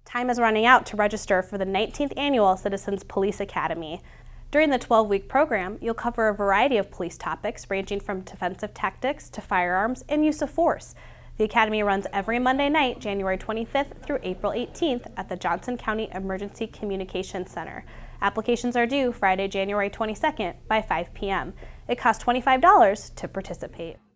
Time is running out to register for the 19th Annual Citizens Police Academy. During the 12-week program, you'll cover a variety of police topics ranging from defensive tactics to firearms and use of force. The Academy runs every Monday night, January 25th through April 18th at the Johnson County Emergency Communications Center. Applications are due Friday, January 22nd by 5 p.m. It costs $25 to participate.